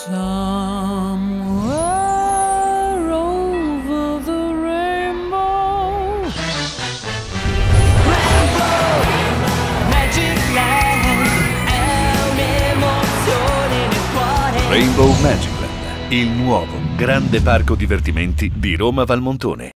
Somewhere over the rainbow, Magic Land è un'emozione nel cuore. Rainbow Magicland, il nuovo grande parco divertimenti di Roma Valmontone.